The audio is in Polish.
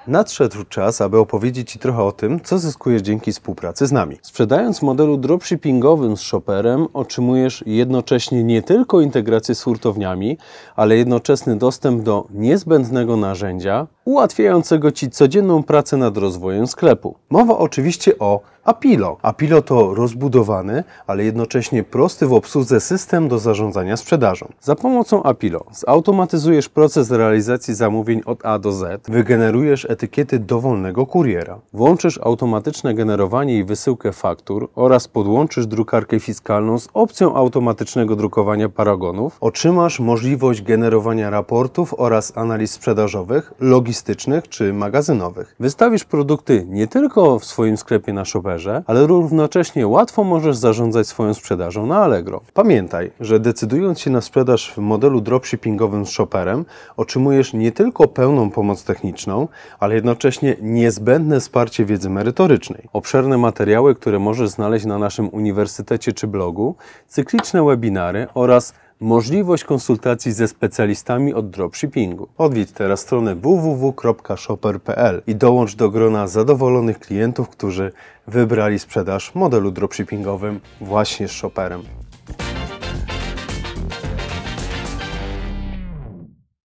Nadszedł czas, aby opowiedzieć Ci trochę o tym, co zyskujesz dzięki współpracy z nami. Sprzedając w modelu dropshippingowym z Shopperem, otrzymujesz jednocześnie nie tylko integrację z hurtowniami, ale jednoczesny dostęp do niezbędnego narzędzia ułatwiającego Ci codzienną pracę nad rozwojem sklepu. Mowa oczywiście o Apilo. Apilo to rozbudowany, ale jednocześnie prosty w obsłudze system do zarządzania sprzedażą. Za pomocą Apilo zautomatyzujesz proces realizacji zamówień od A do Z, wygenerujesz etykiety dowolnego kuriera, włączysz automatyczne generowanie i wysyłkę faktur oraz podłączysz drukarkę fiskalną z opcją automatycznego drukowania paragonów, otrzymasz możliwość generowania raportów oraz analiz sprzedażowych, logistycznych czy magazynowych. Wystawisz produkty nie tylko w swoim sklepie na Shopperze, ale równocześnie łatwo możesz zarządzać swoją sprzedażą na Allegro. Pamiętaj, że decydując się na sprzedaż w modelu dropshippingowym z Shopperem, otrzymujesz nie tylko pełną pomoc techniczną, ale jednocześnie niezbędne wsparcie wiedzy merytorycznej. Obszerne materiały, które możesz znaleźć na naszym uniwersytecie czy blogu, cykliczne webinary oraz możliwość konsultacji ze specjalistami od dropshippingu. Odwiedź teraz stronę www.shopper.pl i dołącz do grona zadowolonych klientów, którzy wybrali sprzedaż w modelu dropshippingowym właśnie z Shopperem.